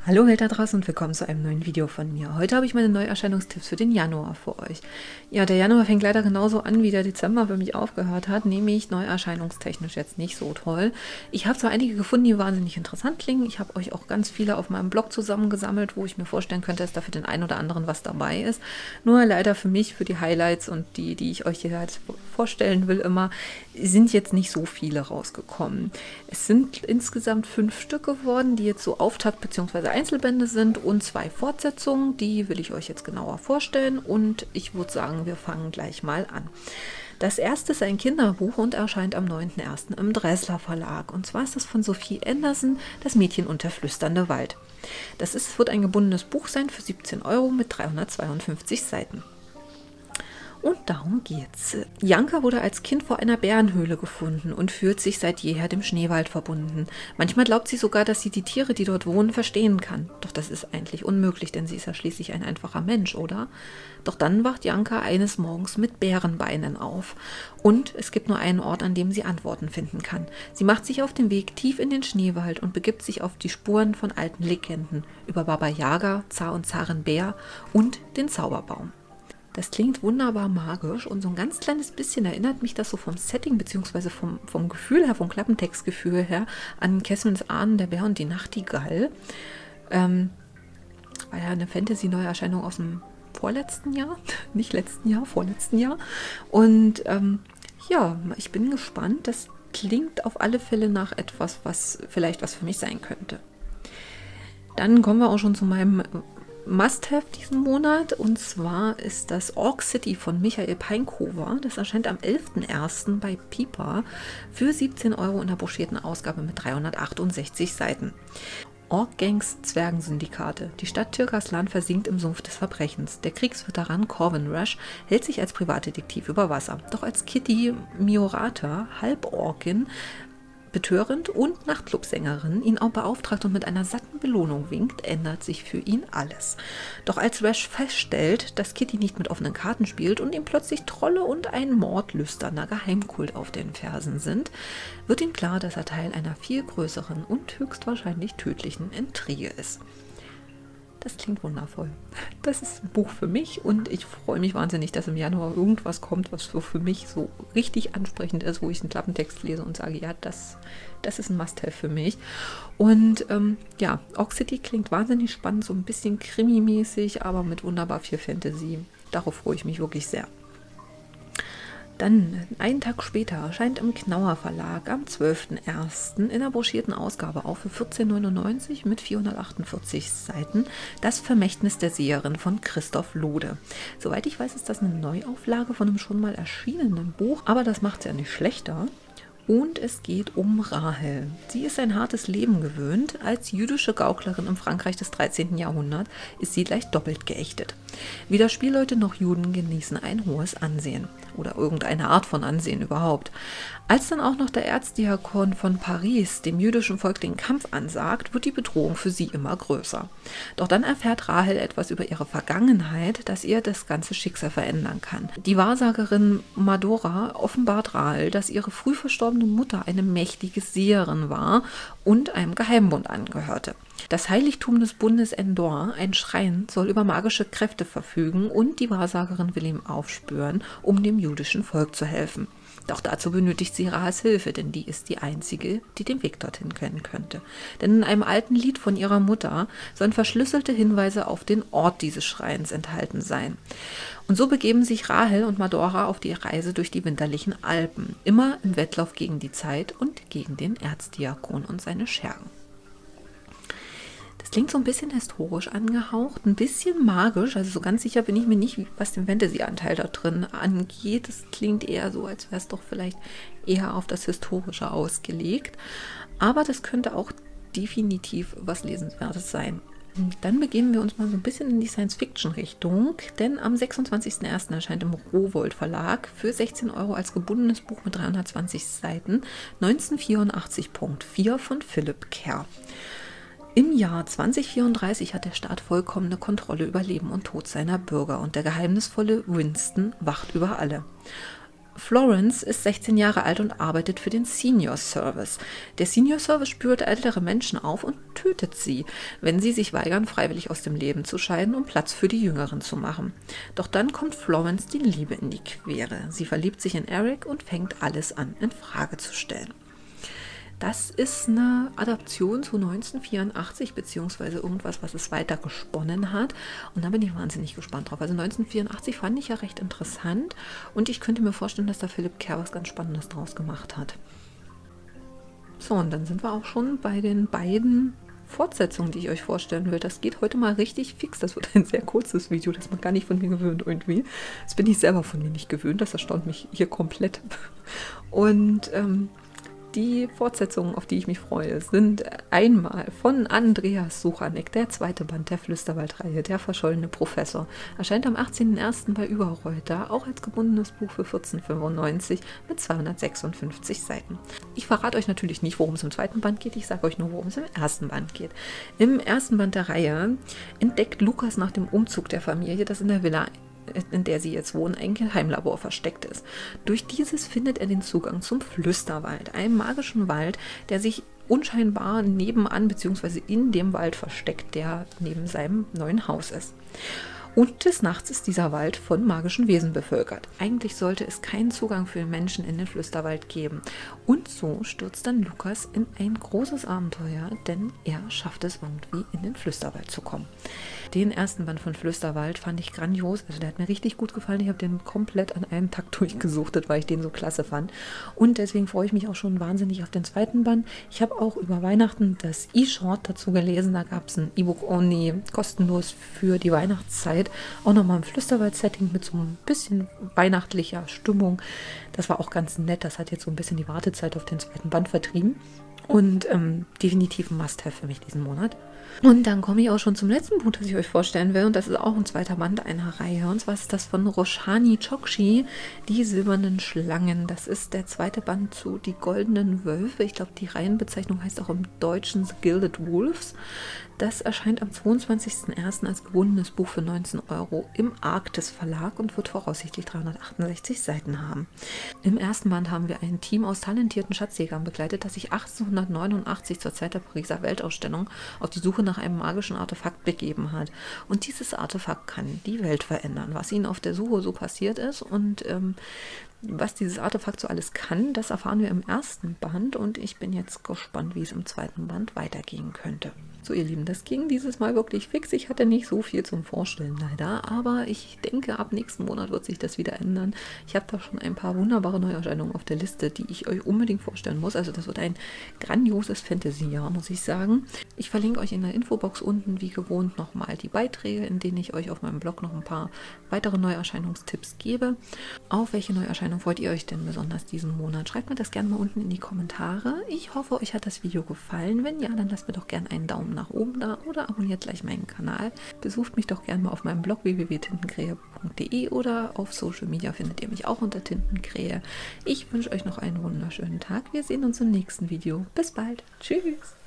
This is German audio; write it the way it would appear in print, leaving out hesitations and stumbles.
Hallo Welt da draußen und willkommen zu einem neuen Video von mir. Heute habe ich meine Neuerscheinungstipps für den Januar für euch. Ja, der Januar fängt leider genauso an, wie der Dezember für mich aufgehört hat, nämlich neuerscheinungstechnisch jetzt nicht so toll. Ich habe zwar einige gefunden, die wahnsinnig interessant klingen. Ich habe euch auch ganz viele auf meinem Blog zusammengesammelt, wo ich mir vorstellen könnte, dass da für den einen oder anderen was dabei ist. Nur leider für mich, für die Highlights und die ich euch hier halt vorstellen will immer, sind jetzt nicht so viele rausgekommen. Es sind insgesamt 5 Stück geworden, die jetzt so Auftakt bzw. Einzelbände sind und 2 Fortsetzungen, die will ich euch jetzt genauer vorstellen und ich würde sagen, wir fangen gleich mal an. Das erste ist ein Kinderbuch und erscheint am 9.01. im Dressler Verlag. Und zwar ist das von Sophie Anderson, Das Mädchen und der flüsternde Wald. Wird ein gebundenes Buch sein für 17 € mit 352 Seiten. Und darum geht's. Janka wurde als Kind vor einer Bärenhöhle gefunden und fühlt sich seit jeher dem Schneewald verbunden. Manchmal glaubt sie sogar, dass sie die Tiere, die dort wohnen, verstehen kann. Doch das ist eigentlich unmöglich, denn sie ist ja schließlich ein einfacher Mensch, oder? Doch dann wacht Janka eines Morgens mit Bärenbeinen auf. Und es gibt nur einen Ort, an dem sie Antworten finden kann. Sie macht sich auf den Weg tief in den Schneewald und begibt sich auf die Spuren von alten Legenden über Baba Yaga, Zar und Zarin Bär und den Zauberbaum. Das klingt wunderbar magisch und so ein ganz kleines bisschen erinnert mich das so vom Setting bzw. vom Gefühl her, vom Klappentextgefühl her an Kesselns Ahnen, der Bär und die Nachtigall. War ja eine Fantasy-Neuerscheinung aus dem vorletzten Jahr, nicht letzten Jahr, vorletzten Jahr. Und ja, ich bin gespannt. Das klingt auf alle Fälle nach etwas, was vielleicht was für mich sein könnte. Dann kommen wir auch schon zu meinem Must-Have diesen Monat, und zwar ist das Orc City von Michael Peinkover. Das erscheint am 11.01. bei Piper für 17 € in der broschierten Ausgabe mit 368 Seiten. Orc-Gangs Zwergensyndikate. Die Stadt Tyrkaslan versinkt im Sumpf des Verbrechens. Der Kriegsveteran Corvin Rush hält sich als Privatdetektiv über Wasser. Doch als Kitty Miorata, Halborkin, betörend und Nachtclubsängerin, ihn auch beauftragt und mit einer satten Belohnung winkt, ändert sich für ihn alles. Doch als Rash feststellt, dass Kitty nicht mit offenen Karten spielt und ihm plötzlich Trolle und ein mordlüsterner Geheimkult auf den Fersen sind, wird ihm klar, dass er Teil einer viel größeren und höchstwahrscheinlich tödlichen Intrige ist. Das klingt wundervoll. Das ist ein Buch für mich und ich freue mich wahnsinnig, dass im Januar irgendwas kommt, was so für mich so richtig ansprechend ist, wo ich einen Klappentext lese und sage, ja, das ist ein Must-Have für mich. Und ja, Orc City klingt wahnsinnig spannend, so ein bisschen Krimi-mäßig, aber mit wunderbar viel Fantasy. Darauf freue ich mich wirklich sehr. Dann, einen Tag später, erscheint im Knauer Verlag am 12.01. in der broschierten Ausgabe auch für 14,99 € mit 448 Seiten Das Vermächtnis der Seherin von Christoph Lode. Soweit ich weiß, ist das eine Neuauflage von einem schon mal erschienenen Buch, aber das macht es ja nicht schlechter. Und es geht um Rahel. Sie ist ein hartes Leben gewöhnt. Als jüdische Gauklerin im Frankreich des 13. Jahrhunderts ist sie gleich doppelt geächtet. Weder Spielleute noch Juden genießen ein hohes Ansehen. Oder irgendeine Art von Ansehen überhaupt. Als dann auch noch der Erzdiakon von Paris dem jüdischen Volk den Kampf ansagt, wird die Bedrohung für sie immer größer. Doch dann erfährt Rahel etwas über ihre Vergangenheit, das ihr das ganze Schicksal verändern kann. Die Wahrsagerin Madora offenbart Rahel, dass ihre früh verstorbene Mutter eine mächtige Seherin war und einem Geheimbund angehörte. Das Heiligtum des Bundes Endor, ein Schrein, soll über magische Kräfte verfügen und die Wahrsagerin will ihm aufspüren, um dem jüdischen Volk zu helfen. Doch dazu benötigt sie Rahels Hilfe, denn die ist die einzige, die den Weg dorthin kennen könnte. Denn in einem alten Lied von ihrer Mutter sollen verschlüsselte Hinweise auf den Ort dieses Schreins enthalten sein. Und so begeben sich Rahel und Madora auf die Reise durch die winterlichen Alpen, immer im Wettlauf gegen die Zeit und gegen den Erzdiakon und seine Schergen. Das klingt so ein bisschen historisch angehaucht, ein bisschen magisch, also so ganz sicher bin ich mir nicht, was den Fantasy-Anteil da drin angeht. Das klingt eher so, als wäre es doch vielleicht eher auf das Historische ausgelegt. Aber das könnte auch definitiv was Lesenswertes sein. Dann begeben wir uns mal so ein bisschen in die Science-Fiction-Richtung, denn am 26.01. erscheint im Rowohlt Verlag für 16 € als gebundenes Buch mit 320 Seiten 1984.4 von Philipp Kerr. Im Jahr 2034 hat der Staat vollkommene Kontrolle über Leben und Tod seiner Bürger und der geheimnisvolle Winston wacht über alle. Florence ist 16 Jahre alt und arbeitet für den Senior Service. Der Senior Service spürt ältere Menschen auf und tötet sie, wenn sie sich weigern, freiwillig aus dem Leben zu scheiden, um Platz für die Jüngeren zu machen. Doch dann kommt Florence die Liebe in die Quere. Sie verliebt sich in Eric und fängt alles an, in Frage zu stellen. Das ist eine Adaption zu 1984, beziehungsweise irgendwas, was es weiter gesponnen hat. Und da bin ich wahnsinnig gespannt drauf. Also 1984 fand ich ja recht interessant und ich könnte mir vorstellen, dass da Philipp Kerr was ganz Spannendes draus gemacht hat. So, und dann sind wir auch schon bei den beiden Fortsetzungen, die ich euch vorstellen will. Das geht heute mal richtig fix. Das wird ein sehr kurzes Video, das man gar nicht von mir gewöhnt irgendwie. Das bin ich selber von mir nicht gewöhnt. Das erstaunt mich hier komplett. Und die Fortsetzungen, auf die ich mich freue, sind einmal von Andreas Suchanek, der zweite Band der Flüsterwald-Reihe, Der verschollene Professor. Erscheint am 18.01. bei Überreuter, auch als gebundenes Buch für 14,95 mit 256 Seiten. Ich verrate euch natürlich nicht, worum es im zweiten Band geht, ich sage euch nur, worum es im ersten Band geht. Im ersten Band der Reihe entdeckt Lukas nach dem Umzug der Familie, das in der Villa, in der sie jetzt wohnen, ein Geheimlabor versteckt ist. Durch dieses findet er den Zugang zum Flüsterwald, einem magischen Wald, der sich unscheinbar nebenan bzw. in dem Wald versteckt, der neben seinem neuen Haus ist. Und des Nachts ist dieser Wald von magischen Wesen bevölkert. Eigentlich sollte es keinen Zugang für Menschen in den Flüsterwald geben. Und so stürzt dann Lukas in ein großes Abenteuer, denn er schafft es irgendwie in den Flüsterwald zu kommen. Den ersten Band von Flüsterwald fand ich grandios. Also der hat mir richtig gut gefallen. Ich habe den komplett an einem Tag durchgesuchtet, weil ich den so klasse fand. Und deswegen freue ich mich auch schon wahnsinnig auf den zweiten Band. Ich habe auch über Weihnachten das E-Short dazu gelesen. Da gab es ein E-Book-Only kostenlos für die Weihnachtszeit. Auch nochmal im Flüsterwald-Setting mit so ein bisschen weihnachtlicher Stimmung. Das war auch ganz nett. Das hat jetzt so ein bisschen die Wartezeit auf den zweiten Band vertrieben. Und definitiv ein Must-Have für mich diesen Monat. Und dann komme ich auch schon zum letzten Buch, das ich euch vorstellen will. Und das ist auch ein zweiter Band einer Reihe. Und zwar ist das von Roshani Chokshi, Die silbernen Schlangen. Das ist der zweite Band zu Die goldenen Wölfe. Ich glaube, die Reihenbezeichnung heißt auch im Deutschen The Gilded Wolves. Das erscheint am 22.01. als gebundenes Buch für 19 € im Arktis Verlag und wird voraussichtlich 368 Seiten haben. Im ersten Band haben wir ein Team aus talentierten Schatzjägern begleitet, das sich 1889 zur Zeit der Pariser Weltausstellung auf die Suche nach einem magischen Artefakt begeben hat. Und dieses Artefakt kann die Welt verändern. Was ihnen auf der Suche so passiert ist und was dieses Artefakt so alles kann, das erfahren wir im ersten Band und ich bin jetzt gespannt, wie es im zweiten Band weitergehen könnte. So ihr Lieben, das ging dieses Mal wirklich fix. Ich hatte nicht so viel zum Vorstellen leider, aber ich denke, ab nächsten Monat wird sich das wieder ändern. Ich habe da schon ein paar wunderbare Neuerscheinungen auf der Liste, die ich euch unbedingt vorstellen muss. Also das wird ein grandioses Fantasy-Jahr, muss ich sagen. Ich verlinke euch in der Infobox unten wie gewohnt nochmal die Beiträge, in denen ich euch auf meinem Blog noch ein paar weitere Neuerscheinungstipps gebe. Auf welche Neuerscheinung freut ihr euch denn besonders diesen Monat? Schreibt mir das gerne mal unten in die Kommentare. Ich hoffe, euch hat das Video gefallen. Wenn ja, dann lasst mir doch gerne einen Daumen nach oben da oder abonniert gleich meinen Kanal. Besucht mich doch gerne mal auf meinem Blog www.tintenkrähe.de oder auf Social Media findet ihr mich auch unter Tintenkrähe. Ich wünsche euch noch einen wunderschönen Tag. Wir sehen uns im nächsten Video. Bis bald. Tschüss.